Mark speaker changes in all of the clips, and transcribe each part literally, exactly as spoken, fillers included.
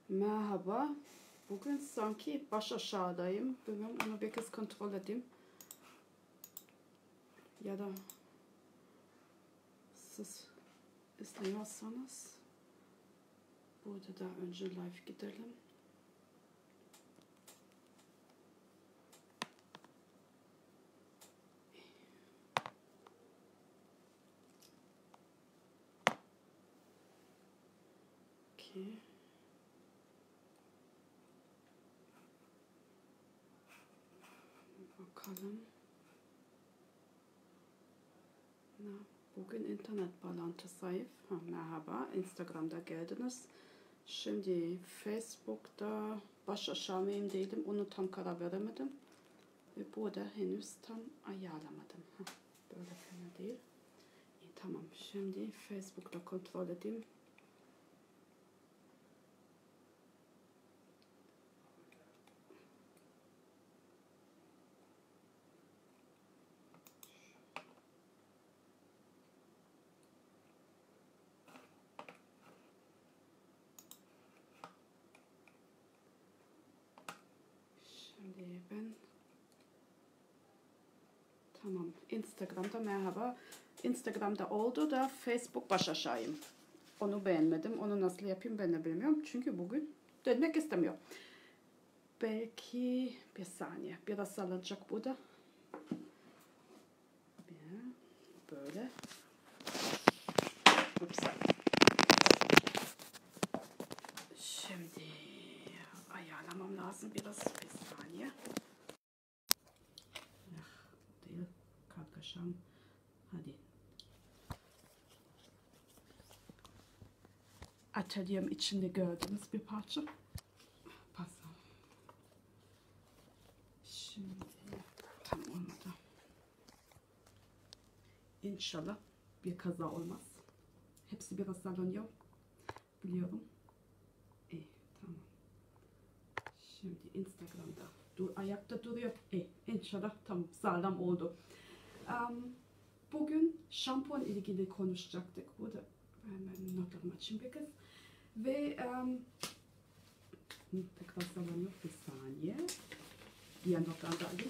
Speaker 1: Merhaba. Bugün sanki baş aşağıdayım. Bilmiyorum, onu bir kez kontrol edeyim. Ya da siz izliyorsanız burada da önce live gidelim. Okay. Bakalım. Na, bugün internet bağlantı zayıf. Ha, merhaba. Instagram'da geldiniz. Şimdi Facebook'ta baş aşağı mıyım değilim. Onu tam karar veremedim. Ve burada henüz tam ayarlamadım. Ha, böyle fena değil. İyi, tamam. Şimdi Facebook'ta kontrol edeyim. Şimdi ben tamam, Instagram'da merhaba. Instagram'da oldu da Facebook baş aşağıyım. Onu beğenmedim. Onu nasıl yapayım ben de bilmiyorum. Çünkü bugün dönmek istemiyor. Belki bir saniye. Biraz sallanacak bu da. Böyle. Upsa. Şimdi ayarlamam lazım biraz. Bir saniye. Değil. Kargaşam. Hadi. Atölyem içinde gördüğünüz bir parça. Pardon. Şimdi tam olmadı. İnşallah bir kaza olmaz. Hepsi biraz sallanıyor. Biliyorum. İyi, tamam. Şimdi Instagram'da dur, ayakta duruyor. İyi, inşallah tam sağlam oldu. Um, bugün şampuan ilgili konuşacaktık. Burada hemen notlarımı açayım bir kez. Ve um, tekrar sallanıyor. Bir saniye. Diğer notlarını da alayım.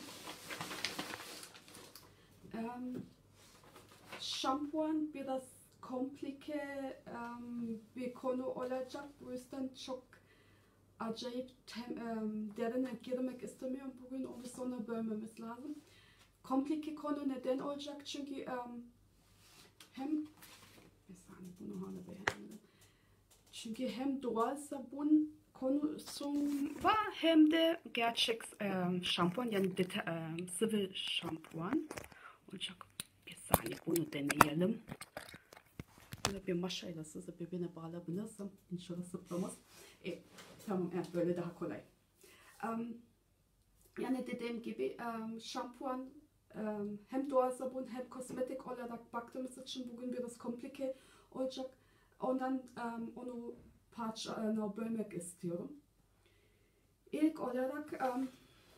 Speaker 1: Um, şampuan biraz komplike um, bir konu olacak. Bu yüzden çok acayip tem, um, derine girmek istemiyorum. Bugün onu sonra bölmemiz lazım. Komplike konu neden olacak? Çünkü um, hem bir saniye bunu hala beğenmedim. Çünkü hem doğal sabun konusu var hem de gerçek um, şampuan, yani um, sıvı şampuan olacak. Bir saniye bunu deneyelim. Böyle bir maşayla sizi birbirine bağlayabilirsem inşallah zıplamaz. E, tamam, evet, böyle daha kolay. Um, yani dediğim gibi um, şampuan um, hem doğal sabun hem kosmetik olarak baktığımız için bugün biraz komplike olacak. Ondan um, onu parçalarına bölmek istiyorum. İlk olarak um,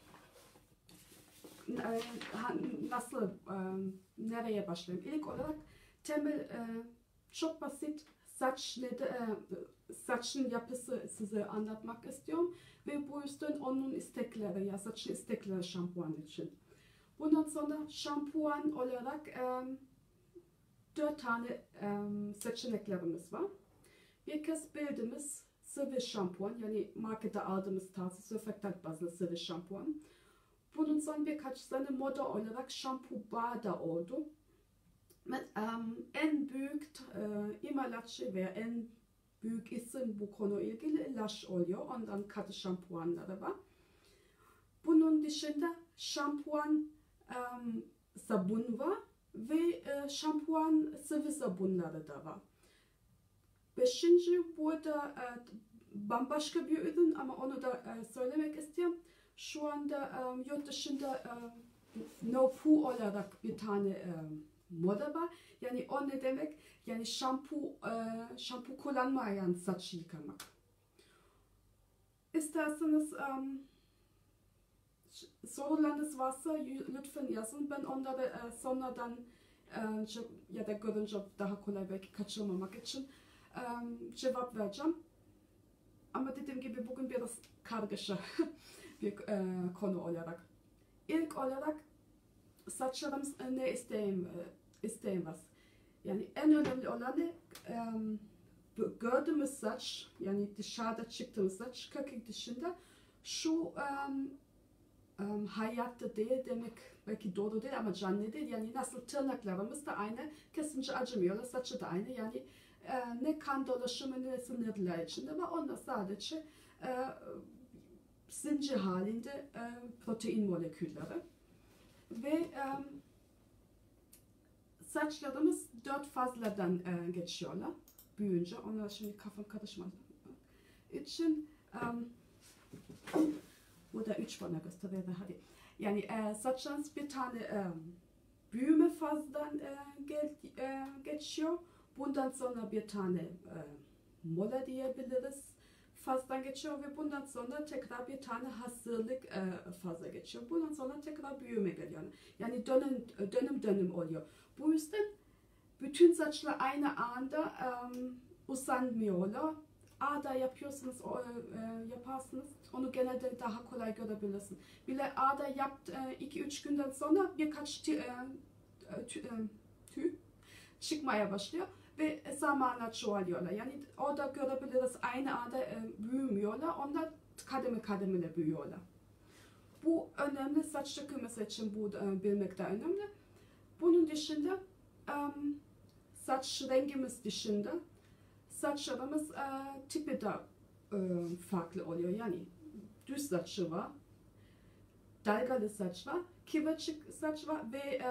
Speaker 1: nasıl um, nereye başlayayım? İlk olarak temel uh, çok basit saç neden, saçın yapısı size anlatmak istiyorum ve bu yüzden onun istekleri, ya saçın istekleri şampuan için. Bundan sonra şampuan olarak um, dört tane um, seçeneklerimiz var. Bir kez bildiğimiz sıvı şampuan, yani markete aldığımız tarzı sürfaktant bazlı sıvı şampuan. Bunun son birkaç sene moda olarak şampu bar da oldu. Um, en büyük uh, imalatçı veya en büyük isim bu konu ilgili Lush oluyor. Ondan katı şampuanları var. Bunun dışında şampuan um, sabun var ve uh, şampuan sıvı sabunları da var. Beşinci burada uh, bambaşka bir ürün ama onu da uh, söylemek istiyorum. Şu anda um, yurt dışında um, no poo olarak bir tane um, moda var. Yani o ne demek? Yani şampu, uh, şampu kullanmayan saç yıkamak. İsterseniz um, sorularınız varsa lütfen yazın. Ben onları uh, sonradan uh, ya da görünce daha kolay belki kaçırmamak için um, cevap vereceğim. ama dediğim gibi bugün biraz kargaşa bir e, konu olarak. İlk olarak saçlarımız ne isteyin, e, isteyin var. Yani en önemli olanı e, gördüğümüz saç, yani dışarıda çıktığımız saç, kırk dışında şu um, um, hayatta değil demek belki doğru değil ama canlı değil. Yani nasıl tırnaklarımız da aynı, kesince acımıyorlar, saçı da aynı. Yani e, ne kan dolaşımı ne sinirler içinde ama onlar sadece e, zincir halinde e, protein molekülleri. Ve e, saçlarımız dört fazladan e, geçiyorlar büyüyünce. Onlar şimdi kafam karışmadı için um, bu da üç bana gösteriyor. Hadi. Yani e, saçlarınız bir tane e, büyüme fazladan e, gel, e, geçiyor. Bundan sonra bir tane e, mola diyebiliriz. Fazladan geçiyor ve bundan sonra tekrar bir tane hazırlık e, fazla geçiyor. Bundan sonra tekrar büyüme geliyor. Yani dönüm dönüm dönüm oluyor. Bu yüzden bütün saçlar aynı anda um, uzanmıyorlar. A'da yapıyorsunuz, o, e, yaparsınız. Onu genelde daha kolay görebilirsin. Bile A'da yaptı iki üç günden sonra birkaç tü, e, tü, e, tüy çıkmaya başlıyor ve zamanla çoğalıyorlar. Yani orada görebiliriz aynı anda e, büyümüyorlar. Onlar kademe kademeli büyüyorlar. Bu önemli, saç dökülmesi için bu e, bilmek de önemli. Bunun dışında um, saç rengimiz dışında saçlarımız e, tipi de e, farklı oluyor. Yani düz saçı var, dalgalı saç var, kıvırcık saç var ve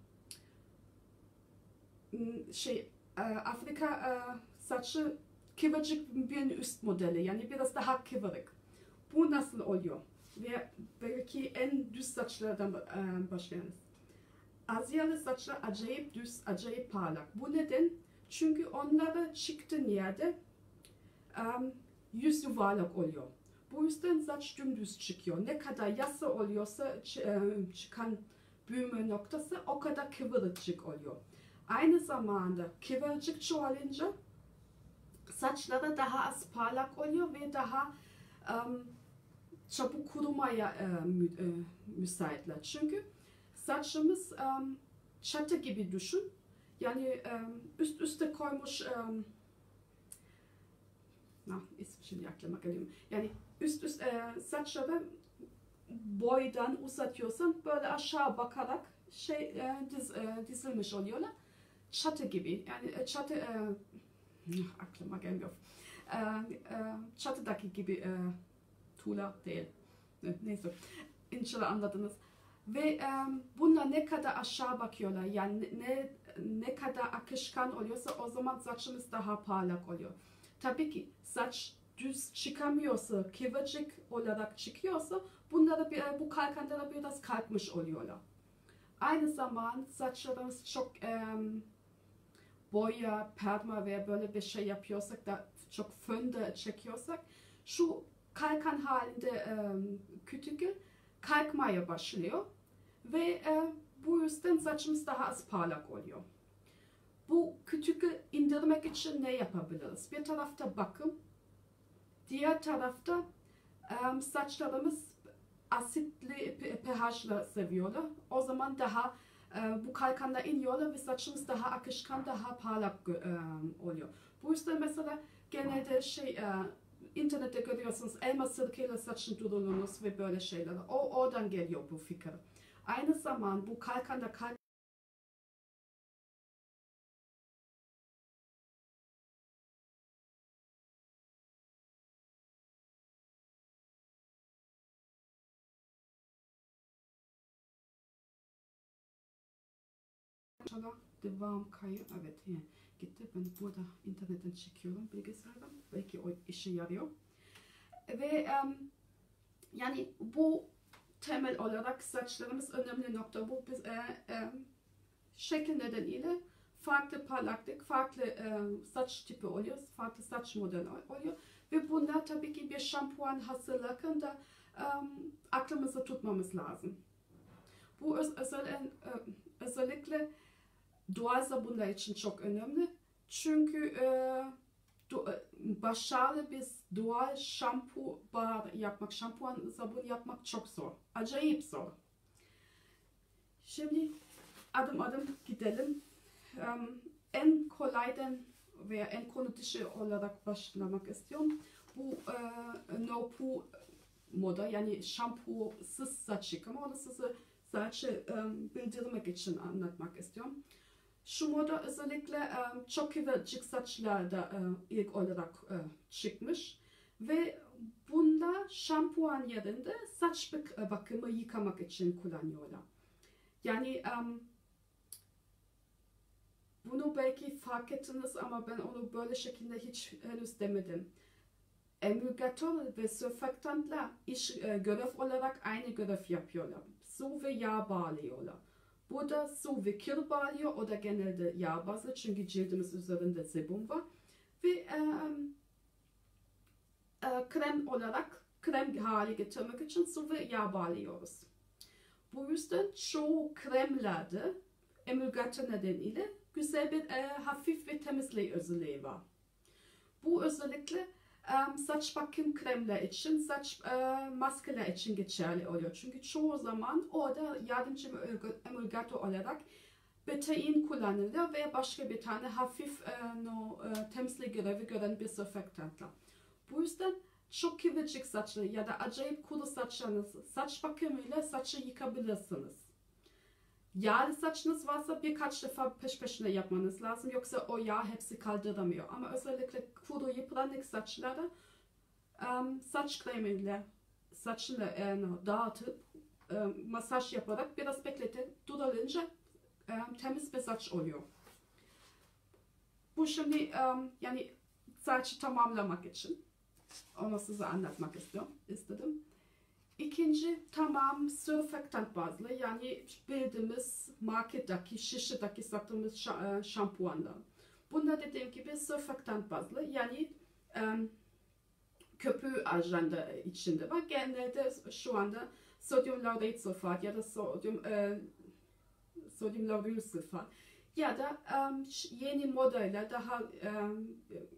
Speaker 1: e, şey e, Afrika e, saçı kıvırcık bir üst modeli. Yani biraz daha kıvırık. Bu nasıl oluyor? Ve belki en düz saçlardan e, başlayalım. Asyalı saçlar acayip düz, acayip parlak. Bu neden? Çünkü onlara çıktığın yerde um, yüz yuvarlak oluyor. Bu yüzden saç dümdüz çıkıyor. Ne kadar yassı oluyorsa çıkan büyüme noktası o kadar kıvırcık oluyor. Aynı zamanda kıvırcık çoğalınca saçlara daha az parlak oluyor ve daha um, çabuk kurumaya e, mü, e, müsaitler. Çünkü saçımız um, çatı gibi düşün. Yani um, üst üste koymuş um, na, ist şimdi aklıma geliyor. Yani üst üst e, saçları boydan uzatıyorsan böyle aşağı bakarak şey e, diz, e, dizilmiş oluyorlar. Çatı gibi. Yani çatı e, aklıma gelmiyor. E, e, çatıdaki gibi e, tuğla değil. Neyse. İnşallah anladınız. Ve um, bunlar ne kadar aşağı bakıyorlar, yani ne ne kadar akışkan oluyorsa o zaman saçımız daha parlak oluyor. Tabii ki saç düz çıkamıyorsa, kıvırcık olarak çıkıyorsa bunları bir, bu kalkanlara biraz kalkmış oluyorlar. Aynı zaman saçlarımız çok um, boya, perma veya böyle bir şey yapıyorsak da çok fönde çekiyorsak şu kalkan halinde um, kütükü kalkmaya başlıyor ve e, bu yüzden saçımız daha az parlak oluyor. Bu kütükü indirmek için ne yapabiliriz? Bir tarafta bakım, diğer tarafta e, saçlarımız asitli pH'la seviyorlar. O zaman daha e, bu kalkanla iniyorlar ve saçımız daha akışkan, daha parlak e, oluyor. Bu yüzden mesela genelde şey e, İnternette görüyorsunuz elma sirkeyle saçın durulunuz ve böyle şeyler. O oradan geliyor bu fikir. Aynı zaman bu kalkanda kalk devam kayı. Evet, gitti. Ben burada internetten çekiyorum bilgisayardan. Belki o işe yarıyor. Ve um, yani bu temel olarak saçlarımız önemli nokta. Bu biz e, e, şekil nedeniyle farklı parlaklık, farklı e, saç tipi oluyor, farklı saç modeli oluyor. Ve bunlar tabii ki bir şampuan hazırlarken de e, aklımızda tutmamız lazım. Bu öz, özel, e, özellikle doğal sabunlar için çok önemli. Çünkü e, do, başarılı bir doğal şampu bar yapmak, şampuan sabun yapmak çok zor. Acayip zor. Şimdi adım adım gidelim. Um, en kolaydan veya en konu dışı olarak başlamak istiyorum. Bu e, no poo moda, yani şampusuz saç yıkama, onu size sadece um, bildirmek için anlatmak istiyorum. Şu moda özellikle um, çok kıvırcık saçlarda um, ilk olarak uh, çıkmış ve bunda şampuan yerinde saç bakımı yıkamak için kullanıyorlar. Yani um, bunu belki fark ettiniz ama ben onu böyle şekilde hiç henüz demedim. Emülgatör ve sürfaktantlar iş e, görev olarak aynı görev yapıyorlar. Su ve yağ bağlıyorlar. Burada su ve kir bağlıyor, o da genelde yağ bazlı çünkü cildimiz üzerinde sebum var. Ve e, e, krem olarak krem hale getirmek için su ve yağ bağlıyoruz. Bu yüzden çoğu kremlerde emülgatör nedeniyle güzel bir e, hafif ve temizleyici özelliği var. Bu özellikle e, saç bakım kremler için, saç e, maskeler için geçerli oluyor. Çünkü çoğu zaman orada yardımcı emülgatör olarak betain kullanılıyor ve başka bir tane hafif e, no, e, temizlik görevi gören bir sürfaktantlar. Bu yüzden çok kıvırcık saçlı ya da acayip kuru saçlarınız, saç bakımıyla saçı yıkabilirsiniz. Yağlı saçınız varsa birkaç defa peş peşine yapmanız lazım. Yoksa o yağ hepsi kaldıramıyor. Ama özellikle kuru yıpranık saçlara um, saç kremiyle saçını um, dağıtıp um, masaj yaparak biraz bekletip durulunca um, temiz bir saç oluyor. Bu şimdi um, yani saçı tamamlamak için onu size anlatmak istiyorum, istedim. İkinci, tamam sürfaktant bazlı, yani bildiğimiz marketteki, şişedeki sattığımız şampuanlar. Bunda dediğim gibi sürfaktant bazlı, yani um, köpüğü ajanda içinde var. Genelde şu anda sodyum lauryl sülfat ya da sodyum, e, sodyum lauryl sülfat ya da um, yeni modayla daha um,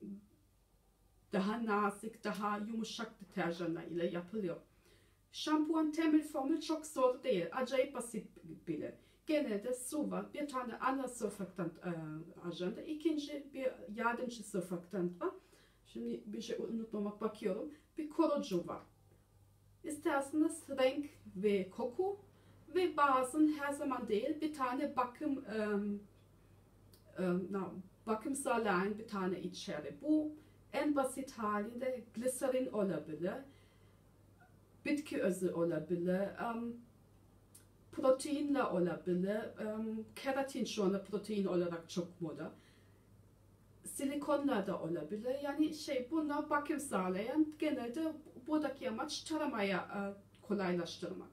Speaker 1: daha nazik, daha yumuşak deterjanlar ile yapılıyor. Şampuan temel formül çok zor değil, acayip basit bile. Genelde su var, bir tane ana sürfaktant e, ajanda, ikinci bir yardımcı sürfaktant var. Şimdi bir şey unutmamak bakıyorum, bir koruyucu var. İsterseniz renk ve koku ve bazen her zaman değil bir tane bakım e, e, no, bakım sağlayan bir tane içeri. Bu en basit halinde gliserin olabilir. Bitki özü olabilir, um, proteinle olabilir, um, keratin şu anda protein olarak çok moda, silikonla da olabilir. Yani şey, bunlar bakım sağlayan, genelde buradaki amaç taramayı uh, kolaylaştırmak.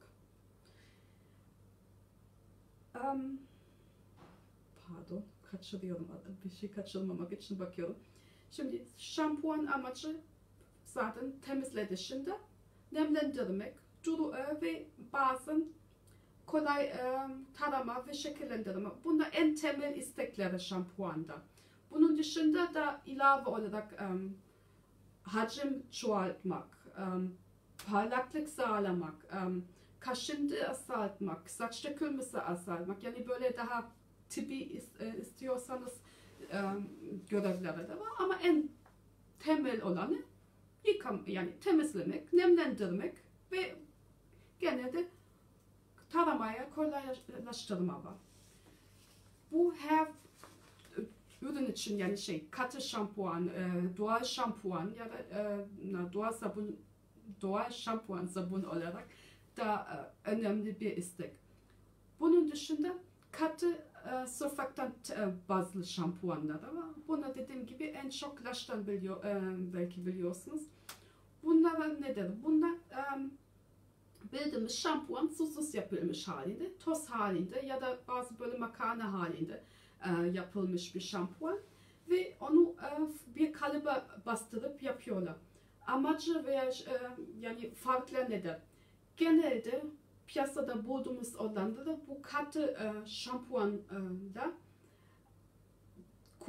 Speaker 1: Um, pardon, kaçırıyorum, bir şey kaçırmamak için bakıyorum. Şimdi şampuan amacı zaten temizletişinde nemlendirmek, duru ve bazen kolay e, tarama ve şekillendirme. Bunlar en temel istekleri şampuanda. Bunun dışında da ilave olarak e, hacim çoğaltmak, e, parlaklık sağlamak, e, kaşıntı azaltmak, saç dökülmesi azaltmak. Yani böyle daha tipi istiyorsanız e, görevleri de var. Ama en temel olanı yıkam, yani temizlemek, nemlendirmek ve genelde taramaya kolaylaştırma var. Bu her ürün için, yani şey, katı şampuan, e, doğal şampuan ya da e, doğal sabun, doğal şampuan sabun olarak da e, önemli bir istek. Bunun dışında katı e, sürfaktant e, bazlı şampuanlar var. Buna dediğim gibi en çok Lush'tan biliyor, e, belki biliyorsunuz. Bunlar nedir? Bunlar e, bildiğimiz şampuan susuz yapılmış halinde, toz halinde ya da bazı böyle makarna halinde e, yapılmış bir şampuan ve onu e, bir kalıba bastırıp yapıyorlar. Amacı veya e, yani farklı nedir? Genelde piyasada bulduğumuz olanları bu katı e, şampuanla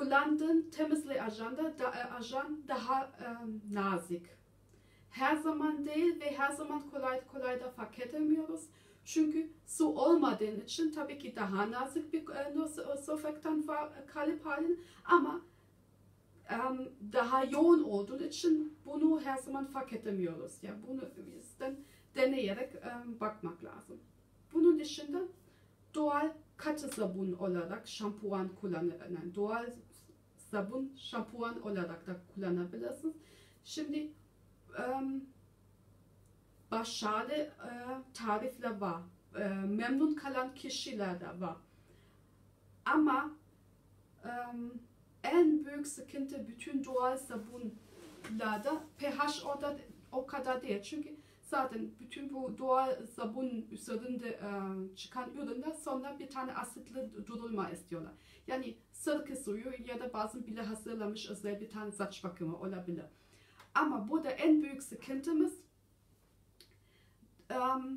Speaker 1: kullandığın temizle ajanda da, e, ajan daha um, nazik. Her zaman değil ve her zaman kolay kolay da fark edemiyoruz. Çünkü su olmadığın için tabii ki daha nazik bir e, surfaktan var kalıp halin ama um, daha yoğun olduğu için bunu her zaman fark edemiyoruz. Yani bunu yüzden deneyerek um, bakmak lazım. Bunun dışında doğal katı sabun olarak şampuan kullanın. Doğal sabun şampuan olarak da kullanabilirsiniz. Şimdi um, başarılı e, tarifler var. E, memnun kalan kişiler de var. Ama um, en büyük sıkıntı bütün doğal sabunlarda pH orada o kadar değil. Çünkü zaten bütün bu doğal sabun üzerinde e, çıkan ürünler sonra bir tane asitli durulma istiyorlar. Yani sirke suyu ya da bazen bile hazırlamış özel bir tane saç bakımı olabilir. Ama burada en büyük sıkıntımız um,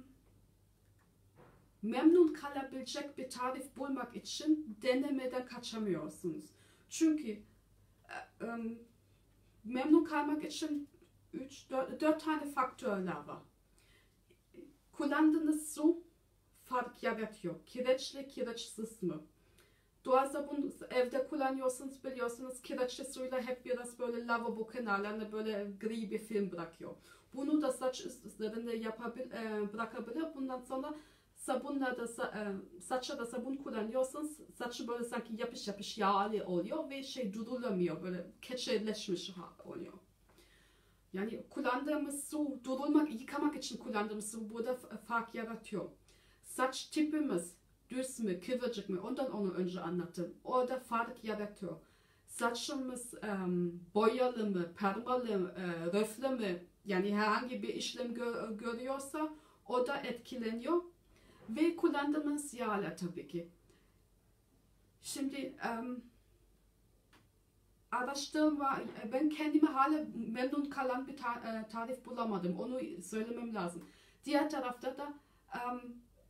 Speaker 1: memnun kalabilecek bir tarif bulmak için denemeden kaçamıyorsunuz. Çünkü um, memnun kalmak için üç dört tane faktörler var. Kullandığınız su fark yaratıyor. Kireçli, kireçsiz mi? Doğal sabun evde kullanıyorsunuz biliyorsunuz kireçli suyla hep biraz böyle lavabo kenarlarında böyle gri bir film bırakıyor. Bunu da saç üzerinde yapabil, e, bırakabilir. Bundan sonra sabunla da e, saça da sabun kullanıyorsanız saçı böyle sanki yapış yapış yağlı oluyor ve şey durulamıyor, böyle keçeleşmiş oluyor. Yani kullandığımız su, durulmak, yıkamak için kullandığımız su burada fark yaratıyor. Saç tipimiz düz mü, kıvırcık mı? Ondan onu önce anlattım. Orada fark yaratıyor. Saçımız um, boyalı mı, permalı mı, e, röflü mü? Yani herhangi bir işlem gör, görüyorsa o da etkileniyor. Ve kullandığımız yağlar tabii ki. Şimdi um, araştırma, ben kendime hala memnun kalan bir tarif bulamadım. Onu söylemem lazım. Diğer tarafta da um,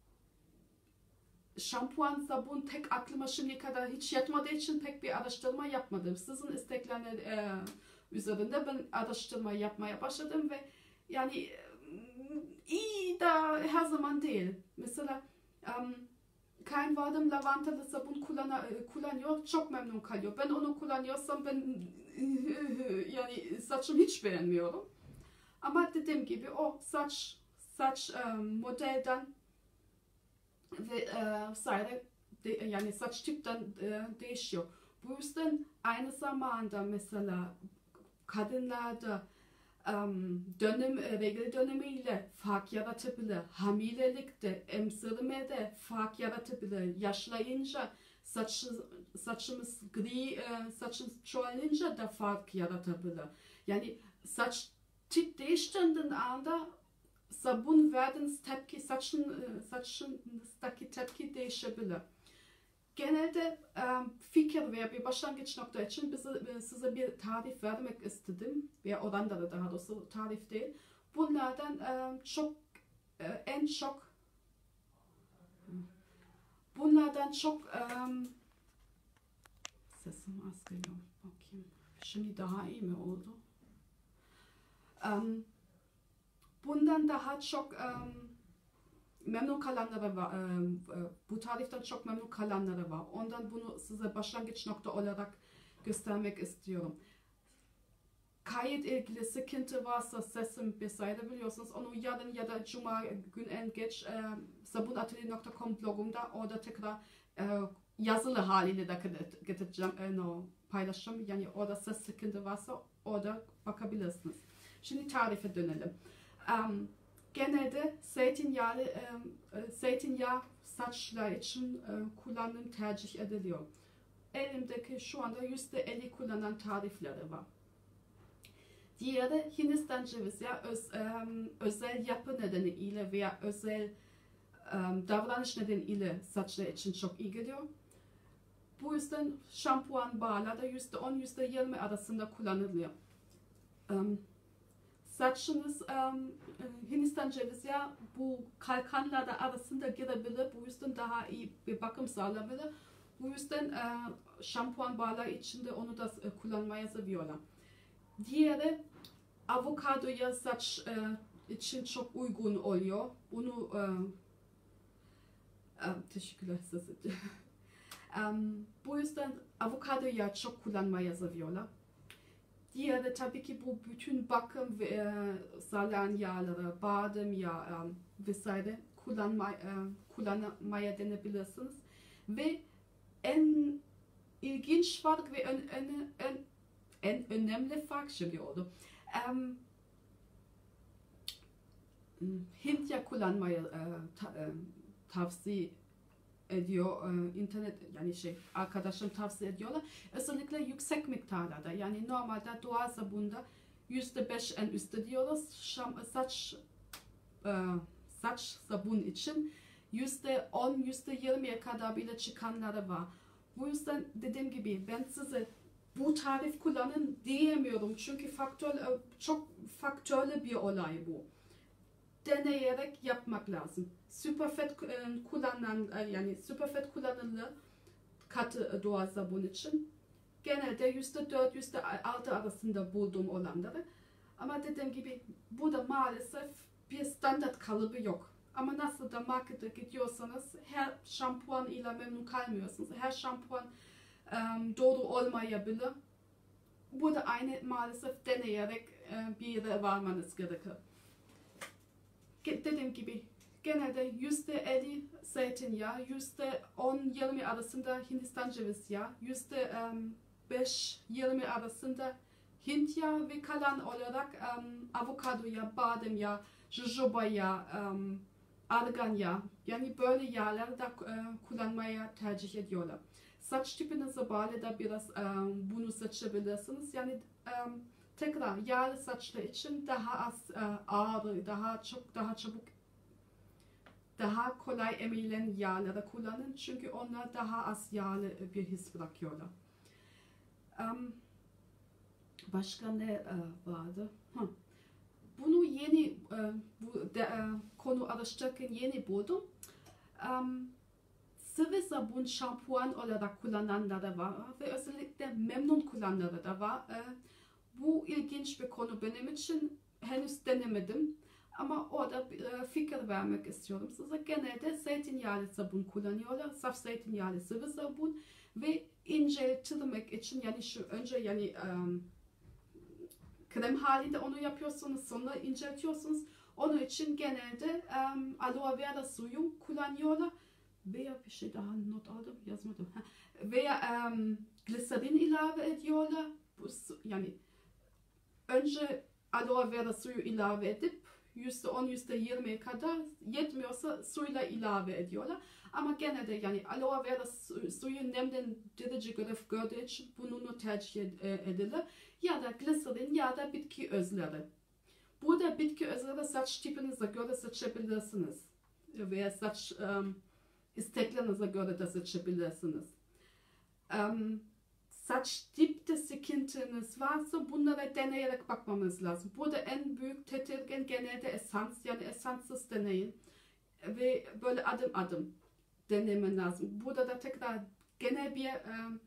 Speaker 1: şampuan, sabun tek aklıma şimdiye kadar hiç yatmadığı için pek bir araştırma yapmadım. Sizin istekleriniz e, üzerinde ben araştırma yapmaya başladım ve yani iyi da her zaman değil. Mesela um, kayınvalidem lavantalı sabun kullan kullanıyor, çok memnun kalıyor. Ben onu kullanıyorsam ben yani saçım hiç beğenmiyorum. Ama dediğim gibi o saç saç um, modelden ve e, sayede de, yani saç tipten e, değişiyor. Bu yüzden aynı zamanda mesela kadınlarda um, dönem, regl dönemiyle fark yaratabilir. Hamilelikte, emzirmede fark yaratabilir. Yaşlayınca saç, saçımız gri, e, saçımız çoğalınca da fark yaratabilir. Yani saç tip değiştirdiğin anda sabun verdiğiniz tepki, saçın, saçınızdaki tepki değişebilir. Genelde um, fikir veya bir başlangıç nokta için bize, size bir tarif vermek istedim. Veya oranları daha doğrusu tarif değil. Bunlardan um, çok, uh, en çok bunlardan çok um, sesim az geliyor. Bakayım. Şimdi daha iyi mi oldu? Um, Bundan daha çok um, memnun kalanları var. Um, bu tariften çok memnun kalanları var. Ondan bunu size başlangıç nokta olarak göstermek istiyorum. Kayıt ilgili sıkıntı varsa sesim vesaire biliyorsunuz. Onu yarın ya da cuma gün en geç um, sabunatelier nokta com blogumda orada tekrar uh, yazılı haliyle de getireceğim, uh, no, paylaşacağım. Yani orada ses sıkıntı varsa orada bakabilirsiniz. Şimdi tarife dönelim. Um, genelde zeytinyağlı, um, zeytinyağı saçlar için um, kullanım tercih ediliyor. Elimdeki şu anda yüzde elli kullanan tarifleri var. Diğeri Hindistan cevizi ya öz, um, özel yapı nedeniyle veya özel um, davranış nedeniyle saçlar için çok iyi geliyor. Bu yüzden şampuan bağlarda yüzde on yüzde yirmi arasında kullanılıyor. Um, Saçınız um, Hindistan cevizi ya bu kalkanlarda arasında girebilir. Bu yüzden daha iyi bir bakım sağlayabilir. Bu yüzden e, şampuan barları içinde onu da e, kullanmayı seviyorlar. Diğeri avokadoya saç e, için çok uygun oluyor. Bunu e, e, teşekkürler size. um, bu yüzden avokadoya çok kullanmayı seviyorlar. Diğeri tabii ki bu bütün bakım ve e, salan yağları, badem yağı e, vesaire kullanma, e, kullanmaya denebilirsiniz. Ve en ilginç fark ve en, en, en, en önemli fark şimdi oldu. Um, Hint yağı kullanmayı e, ta, e, tavsiye ediyor. E, internet yani şey arkadaşım tavsiye ediyorlar. Özellikle yüksek miktarlarda. Yani normalde doğal sabunda yüzde beş en üstte diyoruz. Şam, saç e, saç sabun için yüzde on, yüzde yirmiye kadar bile çıkanları var. Bu yüzden dediğim gibi ben size bu tarif kullanın diyemiyorum. Çünkü faktör, çok faktörlü bir olay bu. Deneyerek yapmak lazım. Superfet kullanan yani superfet kullanılı katı doğal sabun için genelde yüzde dört yüzde altı arasında bulduğum olanları. Ama dediğim gibi burada maalesef bir standart kalıbı yok. Ama nasıl da markete gidiyorsanız her şampuan ile memnun kalmıyorsunuz. Her şampuan um, doğru olmayabilir. Burada aynı maalesef deneyerek e, bir yere varmanız gerekir. Dediğim gibi genelde yüzde elli zeytinyağı, yüzde on yirmi arasında Hindistan ceviz yağı, yüzde beş yirmi arasında Hint yağı ve kalan olarak um, avokado yağı, badem yağı, jojoba yağı, um, argan yağı, yani böyle yağları da uh, kullanmaya tercih ediyorlar. Saç tipinize bağlı da biraz um, bunu seçebilirsiniz. Yani um, tekrar yağlı saçlar için daha az uh, ağır, daha çok daha çabuk, daha kolay emilen yağları kullanın çünkü onlar daha az yağlı bir his bırakıyorlar. Um, başka ne uh, vardı? Huh. Bunu yeni uh, bu de, uh, konu araştırırken yeni buldum. Um, Sıvı sabun şampuan olarak kullananları var ve özellikle memnun kullananları da var. Uh, bu ilginç bir konu benim için. Henüz denemedim. Ama orada uh, fikir vermek istiyorum size. Genelde zeytinyağlı sabun kullanıyorlar. Saf zeytinyağlı sıvı sabun ve inceltilmek için yani şu önce yani um, krem halinde onu yapıyorsunuz, sonra inceltiyorsunuz. Onun için genelde um, aloe vera suyu kullanıyorlar. Veya bir şey daha not aldım, yazmadım. Veya um, gliserin ilave ediyorlar. Bu, yani önce aloe vera suyu ilave edip yüzde on yüzde yirmiye kadar yetmiyorsa suyla ilave ediyorlar. Ama genelde yani aloe vera su, suyu nemlendirici görev gördüğü için bunu tercih edilir. Ya da gliserin ya da bitki özleri. Burada bitki özleri saç tipinize göre seçebilirsiniz. Veya saç um, isteklerinize göre de seçebilirsiniz. Um, saç dipte sıkıntınız varsa bunlara deneyerek bakmamız lazım. Burada en büyük tedirgin genelde esans, yani esanssız deneyin. Ve böyle adım adım denemen lazım. Burada da tekrar gene bir um,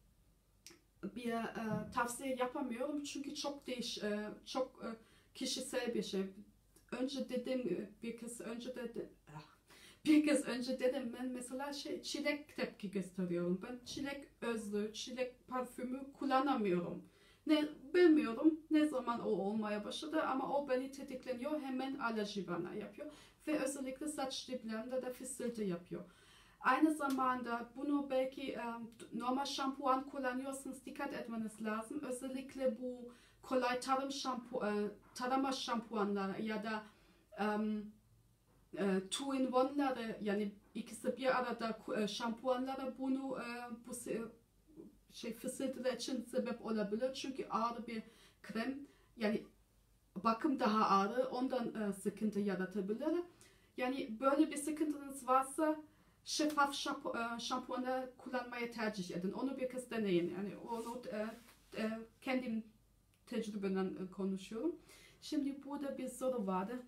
Speaker 1: bir uh, tavsiye yapamıyorum çünkü çok değiş, uh, çok uh, kişisel bir şey. Önce dedim bir kez önce de ah, bir kez önce dedim ben mesela şey çilek tepki gösteriyorum. Ben çilek özlü, çilek parfümü kullanamıyorum. Ne bilmiyorum ne zaman o olmaya başladı ama o beni tetikleniyor, hemen alerji bana yapıyor ve özellikle saç diplerinde de fısıltı yapıyor. Aynı zamanda bunu belki um, normal şampuan kullanıyorsanız dikkat etmeniz lazım. Özellikle bu kolay tarım şampu, uh, tarama şampuanları ya da um, uh, two in one'ları yani ikisi bir arada uh, şampuanları bunu uh, bu şey fısıltılar için sebep olabilir. Çünkü ağır bir krem yani bakım daha ağır ondan uh, sıkıntı yaratabilir. Yani böyle bir sıkıntınız varsa şeffaf şampu, şampuanı kullanmayı tercih edin. Onu bir kez deneyin. Yani onu e, e, kendim tecrübeden konuşuyorum. Şimdi burada bir soru vardı.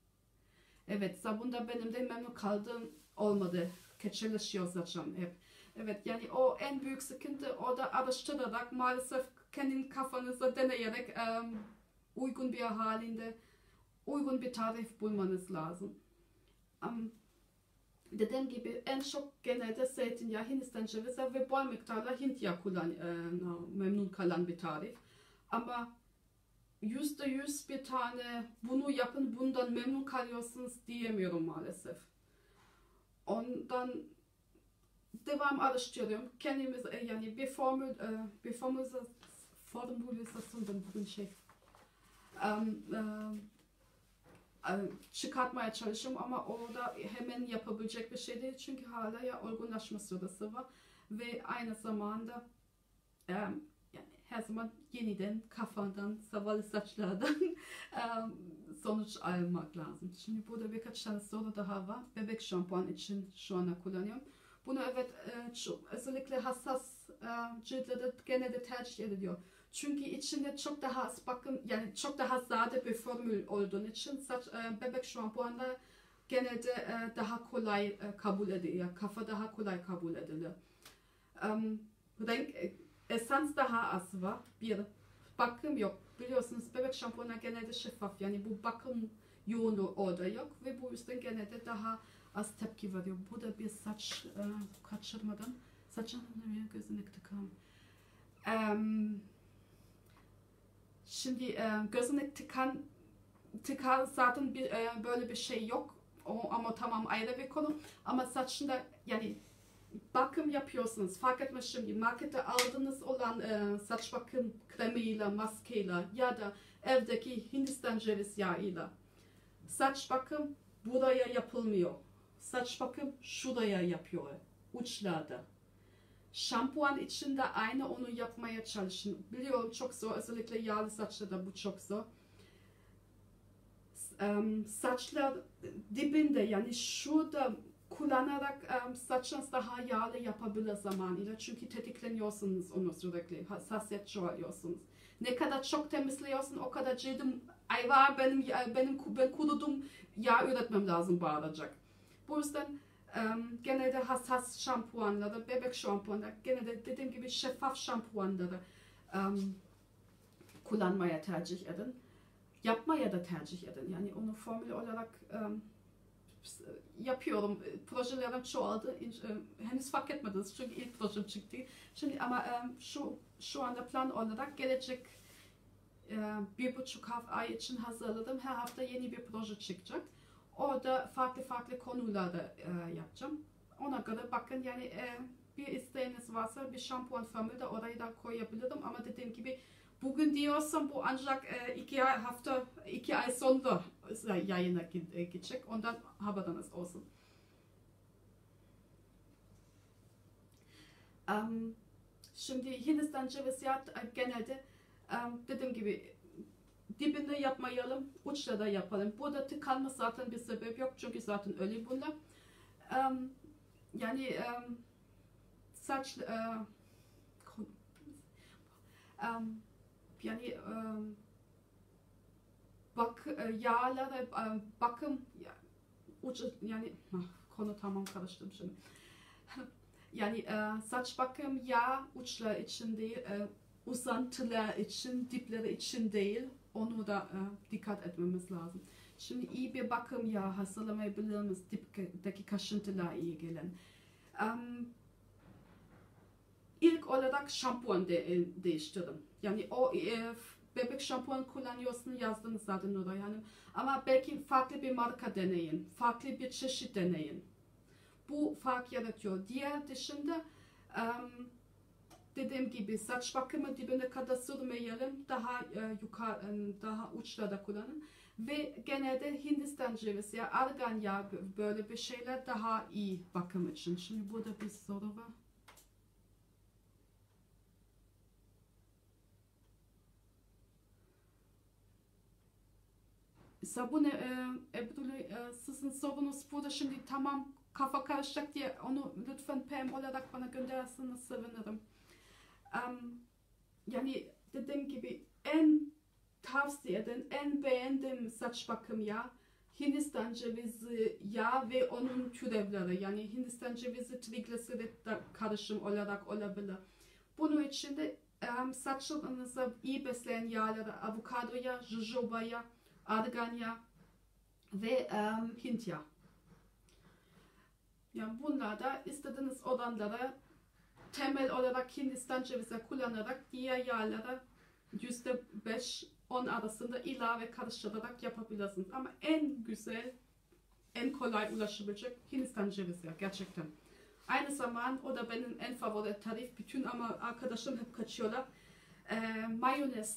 Speaker 1: Evet, sabunda benim de memnun kaldığım olmadı. Keçeleşiyor saçım hep. Evet, yani o en büyük sıkıntı orada araştırarak maalesef kendi kafanızda deneyerek e, uygun bir halinde uygun bir tarif bulmanız lazım. Um, dediğim gibi en çok genelde zeytinyağı, Hindistan cevizi ve bol miktarda Hint yağı kullan, e, memnun kalan bir tarif. Ama yüzde yüz bir tane bunu yapın bundan memnun kalıyorsunuz diyemiyorum maalesef. Ondan devam araştırıyorum. Kendimiz e, yani bir formül e, bir formül formülizasyondan bugün şey um, e, çıkartmaya çalışıyorum ama orada hemen yapabilecek bir şey değil çünkü hala ya olgunlaşma süresi var ve aynı zamanda e, yani her zaman yeniden kafadan, zavallı saçlardan e, sonuç almak lazım. Şimdi burada birkaç tane soru daha var. Bebek şampuan için şu anda kullanıyorum. Bunu evet e, çok, özellikle hassas e, ciltlerde genelde tercih ediliyor. Çünkü içinde çok daha az bakım yani çok daha sade bir formül olduğu için saç e, bebek şampuanı genelde e, daha kolay e, kabul ediliyor. Kafa daha kolay kabul ediliyor. Um, renk e, esans daha az var. Bir bakım yok. Biliyorsunuz bebek şampuanı genelde şeffaf yani bu bakım yoğunluğu orada yok ve bu yüzden genelde daha az tepki veriyor. Bu da bir saç e, kaçırmadan saçın gözüne tıkalım. Um, Şimdi e, gözüne tıkan, tıkan zaten bir, e, böyle bir şey yok. O, ama tamam ayrı bir konu. Ama saçında yani bakım yapıyorsunuz. Fark etmez şimdi markette aldığınız olan e, saç bakım kremiyle, maskeyle ya da evdeki Hindistan ceviz yağıyla. Saç bakım buraya yapılmıyor. Saç bakım şuraya yapıyor. Uçlarda. Şampuan için de aynı onu yapmaya çalışın. Biliyorum çok zor. Özellikle yağlı saçlarda bu çok zor. Um, saçlar dibinde yani şurada kullanarak um, saçınız daha yağlı yapabilir zamanıyla. Çünkü tetikleniyorsunuz onu sürekli. Hassasiyet çoğalıyorsunuz. Ne kadar çok temizliyorsun o kadar cildim ay var benim, benim ben kurudum yağ üretmem lazım bağıracak. Bu yüzden Um, genelde hassas şampuanları, bebek şampuanları, genelde dediğim gibi şeffaf şampuanları um, kullanmaya tercih edin. Yapmaya da tercih edin. Yani onu formül olarak um, yapıyorum. Projelerim çoğaldı. Henüz fark etmediniz çünkü ilk projem çıktı. Şimdi ama um, şu şu anda plan olarak gelecek um, bir buçuk ay için hazırladım. Her hafta yeni bir proje çıkacak. Orada farklı farklı konularda e, yapacağım. Ona göre bakın yani e, bir isteğiniz varsa bir şampuan formülü de orayı da koyabilirim. Ama dediğim gibi bugün diyorsam bu ancak e, iki ay, hafta, iki ay sonra yayına gidecek. Ondan haberiniz olsun. Um, şimdi Hindistan ceviz yağı genelde um, dediğim gibi dibinde yapmayalım, uçta da yapalım. Burada tıkanma zaten bir sebep yok çünkü zaten öyle bunlar. Um, yani um, saç uh, um, yani um, bak yağları um, bakım uç yani konu tamam karıştım şimdi. Yani uh, saç bakım yağ uçlar için değil, uh, uzantılar için, dipleri için değil. Onu da e, dikkat etmemiz lazım. Şimdi iyi bir bakım yağı hazırlamayabiliriz dipteki kaşıntılarla ilgili. Um, ilk olarak şampuan de, değiştirin. Yani o e, bebek şampuan kullanıyorsun yazdınız zaten Nuray Hanım. Ama belki farklı bir marka deneyin. Farklı bir çeşit deneyin. Bu fark yaratıyor. Diğer dışında um, dediğim gibi saç bakımı dibine kadar sürmeyelim, daha e, yukarı, daha uçlarda kullanın ve genelde Hindistan cevizi ya argan yağı böyle bir şeyler daha iyi bakım için. Şimdi burada bir soru var. Sabune e, Ebru, e, sizin sorunuz burada şimdi tamam kafa karışacak diye onu lütfen P M olarak bana gönderirseniz sevinirim. Um, yani dediğim gibi en tavsiye eden, en beğendiğim saç bakım yağı Hindistan cevizi yağı ve onun türevleri, yani Hindistan cevizi trigliserit karışım olarak olabilir. Bunun içinde um, saçlarınızı iyi besleyen yağları avokado yağı, jojoba yağı, argan yağı ve um, Hint yağı. Yani bunlar da istediğiniz oranlara temel olarak Hindistan cevizi kullanarak diğer yağlara yüzde beş on arasında ilave karıştırarak yapabilirsiniz. Ama en güzel, en kolay ulaşabilecek Hindistan cevizi gerçekten. Aynı zaman o da benim en favori tarif. Bütün ama arkadaşlarım hep kaçıyorlar. Ee, mayonez.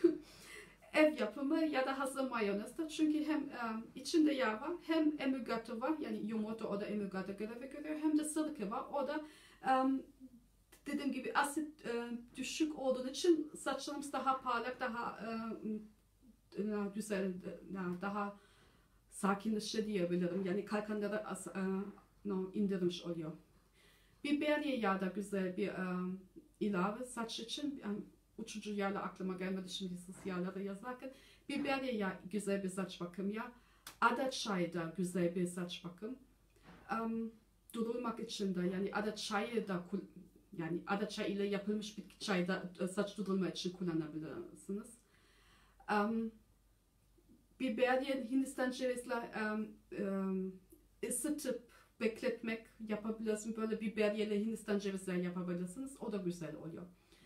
Speaker 1: Ev yapımı ya da hazır mayonezdir. Çünkü hem um, içinde yağ var, hem emülgatör var. Yani yumurta o da emülgatör görevi görüyor. Hem de sirke var. O da um, dediğim gibi asit e, düşük olduğu için saçlarımız daha parlak, daha e, güzel, daha sakinleşiyor diyebilirim. Yani kalkanları e, no, indirmiş oluyor. Biberiye yağı da güzel bir e, ilave saç için. Yani, uçucu yağla aklıma gelmedi şimdi siz yağları yazarken. Biberiye yağı güzel bir saç bakım yağı. Ada çayı da güzel bir saç bakım. Um, durulmak için de yani ada çayı da yani ada çayı ile yapılmış bitki çayı da saç durulma için kullanabilirsiniz. Um, biberiye Hindistan cevizle um, um, ısıtıp bekletmek yapabilirsiniz. Böyle biberiyeli Hindistan cevizle yapabilirsiniz. O da güzel oluyor.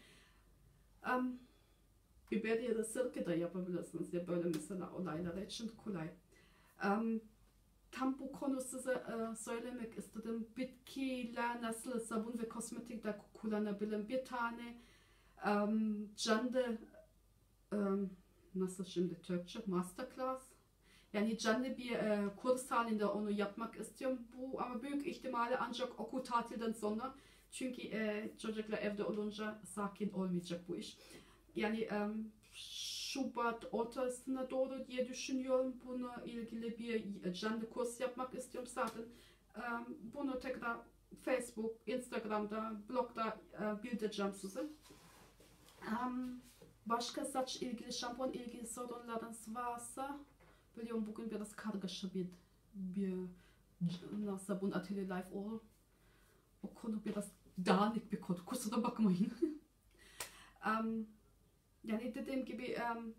Speaker 1: Um, biberiyeli sirke de yapabilirsiniz. Ya böyle mesela olaylar için kolay. Um, Tam bu konu size e, söylemek istedim. Bitkiler nasıl sabun ve kosmetik de kullanabilirim. Bir tane um, canlı um, nasıl şimdi Türkçe masterclass. Yani canlı bir e, kurs halinde onu yapmak istiyorum. Bu ama büyük ihtimalle ancak okul tatilden sonra. Çünkü e, çocuklar evde olunca sakin olmayacak bu iş. Yani um, Şubat ortasına doğru diye düşünüyorum. Bununla ilgili bir canlı kurs yapmak istiyorum zaten. Um, bunu tekrar Facebook, Instagram'da, blogda uh, bildireceğim size. Um, başka saç ilgili, şampuan ilgili sorunlarınız varsa, biliyorum bugün biraz kargaşa bir, bir sabun atölye live oldu. O konu biraz dağınık bir konu. Kusura bakmayın. um, Yani dediğim gibi um,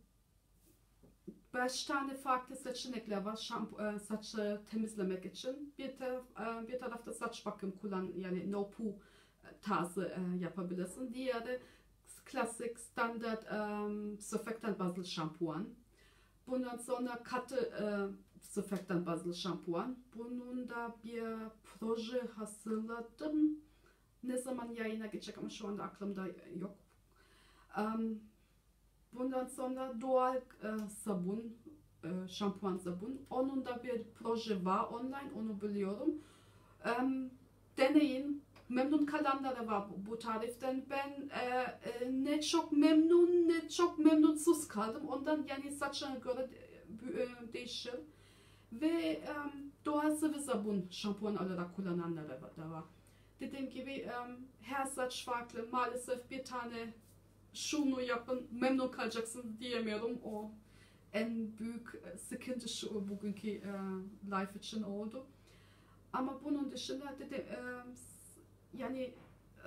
Speaker 1: beş tane farklı seçenekler var şampu, saçı temizlemek için. Bir, taraf, bir tarafta saç bakım kullan, yani no poo tarzı yapabilirsin. Diğeri klasik standart um, sürfektan bazlı şampuan. Bundan sonra katı uh, sürfektan bazlı şampuan. Bunun da bir proje hazırladım. Ne zaman yayına geçecek ama şu anda aklımda yok. Um, Bundan sonra doğal e, sabun, e, şampuan sabun. Onun da bir proje var online, onu biliyorum. E, deneyin. Memnun kalanları var bu, bu tariften. Ben e, e, ne çok memnun, ne çok memnunsuz kaldım. Ondan yani saçına göre e, değişir. Ve e, doğal sıvı sabun şampuan olarak kullananları da var. Dediğim gibi e, her saç farklı. Maalesef bir tane şunu yapın, memnun kalacaksınız diyemiyorum. O en büyük sıkıntı şu bugünkü e, live için oldu. Ama bunun dışında dedi, e, yani e,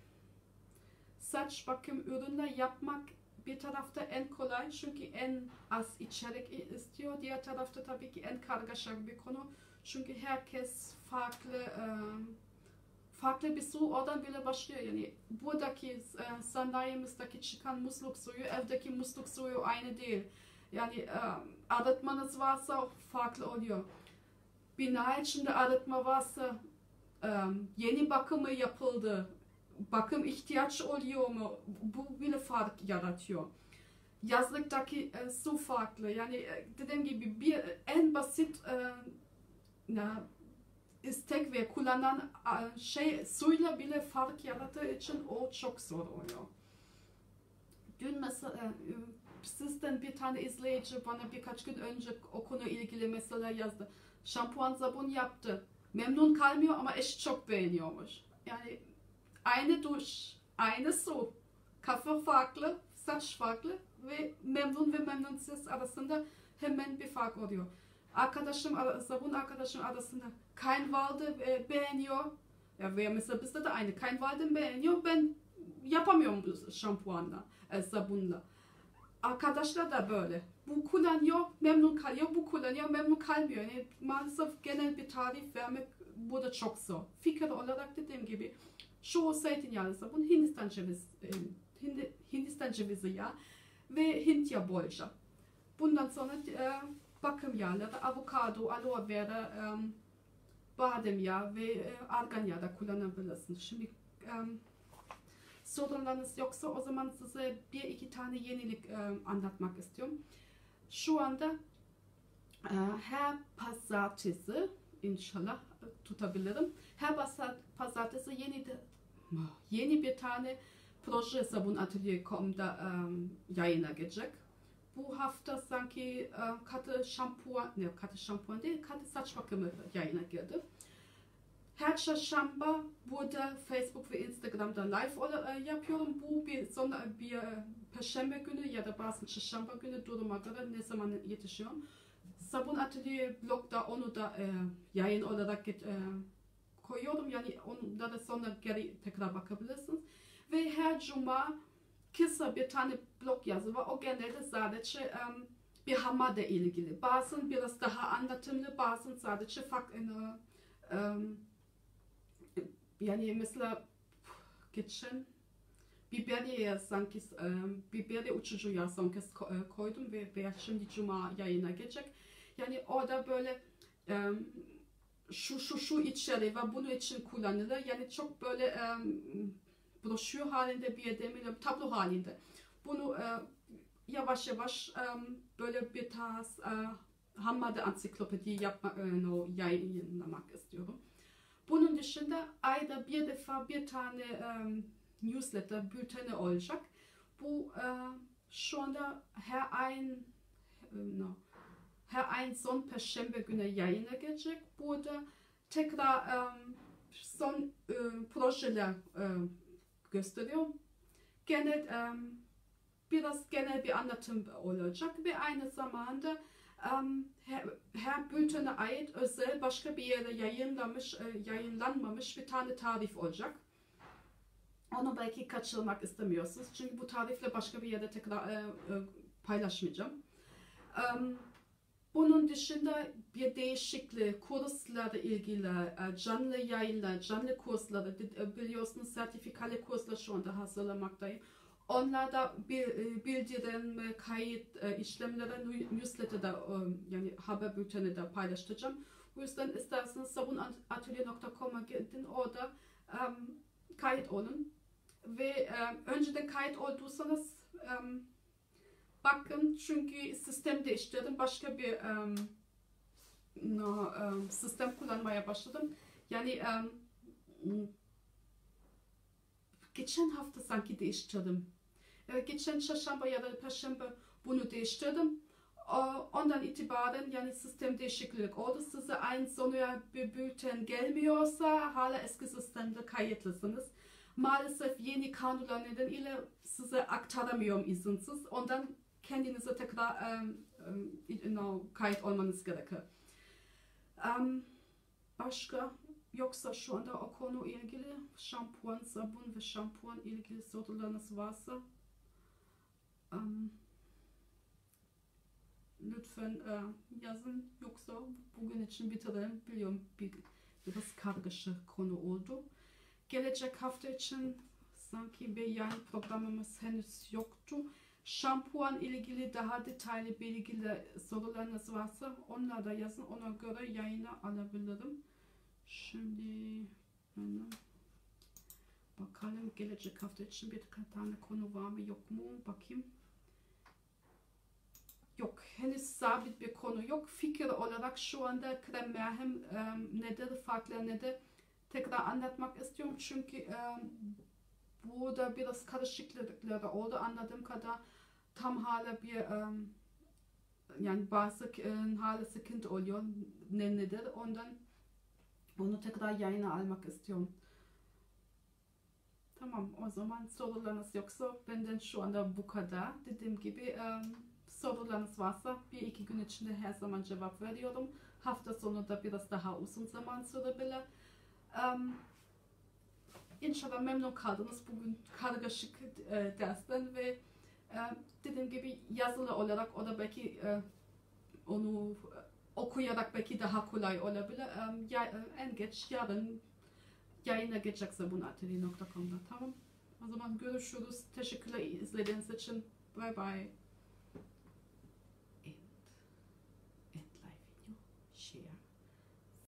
Speaker 1: saç bakım ürünler yapmak bir tarafta en kolay çünkü en az içerik istiyor. Diğer tarafta tabii ki en kargaşa bir konu. Çünkü herkes farklı e, farklı bir su oradan bile başlıyor. Yani buradaki e, sandalyemizdeki çıkan musluk suyu, evdeki musluk suyu aynı değil. Yani e, arıtmanız varsa farklı oluyor. Bina içinde arıtma varsa e, yeni bakımı yapıldı. Bakım ihtiyaç oluyor mu? Bu bile fark yaratıyor. Yazlıktaki e, su farklı. Yani e, dediğim gibi bir en basit e, ne, istek ve kullanan şey suyla bile fark yarattığı için o çok zor oluyor. Dün mesela sizden bir tane izleyici bana birkaç gün önce o konu ilgili mesela yazdı. Şampuan sabun yaptı. Memnun kalmıyor ama eşi çok beğeniyormuş. Yani aynı duş, aynı su, kafa farklı, saç farklı ve memnun ve memnunsuz arasında hemen bir fark oluyor. Arkadaşım, sabun arkadaşım arasında kayınvalide e, beğeniyor. Ya veya mesela bizde de aynı. Kayınvalidem beğeniyor. Ben yapamıyorum bu şampuanla, e, sabunla. Arkadaşlar da böyle. Bu kullanıyor, memnun kalıyor. Bu kullanıyor, memnun kalmıyor. Yani maalesef genel bir tarif vermek burada çok zor. Fikir olarak dediğim gibi şu zeytinyağlı sabun Hindistan cevizi, Hindi, Hindistan cevizi yağı ve Hint yağı bolca. Bundan sonra e, bakım yağları, avokado, aloe vera, e, badem yağı ve e, argan yağı da kullanabilirsiniz. Şimdi e, sorunlarınız yoksa o zaman size bir iki tane yenilik e, anlatmak istiyorum. Şu anda e, her pazartesi inşallah tutabilirim. Her pazartesi yeni de, yeni bir tane proje sabun atölye nokta com'da um, yayına gelecek. Bu hafta sanki e, katı şampuan, ne katı şampuan değil, katı saç bakımı yayına girdi. Her çarşamba burada Facebook ve Instagram'da live e, yapıyorum. Bu bir sonra bir e, Perşembe günü ya da bazen çarşamba günü duruma göre ne zaman yetişiyorum. Sabun Atölye blogda onu da e, yayın olarak e, koyuyorum. Yani onda da sonra geri tekrar bakabilirsiniz. Ve her cuma kısa bir tane blog yazı var. O genelde sadece um, bir hamada ilgili. Bazen biraz daha anlatımlı, bazen sadece farklı um, yani mesela geçen biberiye sanki um, biberiye uçucu yağı son kez koydum ve, ve şimdi cuma yayına gelecek. Yani orada böyle um, şu şu şu içeriği var, bunun için kullanılır. Yani çok böyle um, broşür halinde bir demiyle tablo halinde. Bunu e, yavaş yavaş e, böyle bir tarz e, hamada ansiklopedi yapmak, e, no, yayınlamak istiyorum. Bunun dışında ayda bir defa bir tane e, newsletter bülteni olacak. Bu e, şu anda her ein e, no, her ein son Perşembe günü yayına gelecek. Burada tekrar e, son e, projeler e, gösteriyor. Genel um, biraz genel bir anlatım olacak ve aynı zamanda um, her, her bültene ait özel başka bir yere yayınlanmış, e, yayınlanmamış bir tane tarif olacak. Onu belki kaçırmak istemiyorsunuz. Çünkü bu tarifle başka bir yerde tekrar e, e, paylaşmayacağım. Um, Bunun dışında bir değişiklik, kurslarla ilgili, canlı yayınlar, canlı kursları, biliyorsunuz sertifikalı kurslar şu anda hazırlamaktayım. Onlarda bir bildirim, kayıt işlemleri newsletter'da yani haber bülteni de paylaşacağım. Bu yüzden isterseniz sabun atölye nokta com'a gidin, orada um, kayıt olun. Ve um, önceden kayıt olduysanız um, bakın çünkü sistem değiştirdim. Başka bir um, no, um, sistem kullanmaya başladım. Yani um, geçen hafta sanki değiştirdim. Ee, geçen çarşamba ya da perşembe bunu değiştirdim. Ondan itibaren yani sistem değişiklik oldu. Size ein sonraya bir bülten gelmiyorsa hala eski sistemde kayıtlısınız. Maalesef yeni kanunlar nedeniyle size aktaramıyorum izinsiz. Ondan kendinize tekrar um, um, no, kayıt olmanız gerekir. Um, başka yoksa şu anda o konu ilgili şampuan, sabun ve şampuan ilgili sorularınız varsa um, lütfen uh, yazın, yoksa bugün için bitirelim. Biliyorum bir, biraz kargaşık konu oldu. Gelecek hafta için sanki bir yayın programımız henüz yoktu. Şampuan ilgili daha detaylı bilgiler, sorularınız varsa onları da yazın. Ona göre yayına alabilirim. Şimdi benim, bakalım gelecek hafta için bir tane konu var mı yok mu? Bakayım. Yok, henüz sabit bir konu yok. Fikir olarak şu anda krem merhem um, nedir, farklı nedir tekrar anlatmak istiyorum. Çünkü um, burada biraz karışıklıkları oldu. Anladığım kadar tam hala bir um, yani bazı um, hala sıkıntı oluyor. Ne nedir? Ondan onu tekrar yayına almak istiyorum. Tamam, o zaman sorularınız yoksa benden şu anda bu kadar. Dediğim gibi um, sorularınız varsa bir iki gün içinde her zaman cevap veriyorum. Hafta sonu da biraz daha uzun zaman sürebilir. Um, İnşallah memnun kaldınız bugün kargaşık e, dersten ve e, dediğim gibi yazılı olarak o da belki e, onu okuyarak belki daha kolay olabilir. E, ya, en geç yarın yayına geçecek zabunateli nokta com'da, tamam. O zaman görüşürüz. Teşekkürler izlediğiniz için. Bye bye.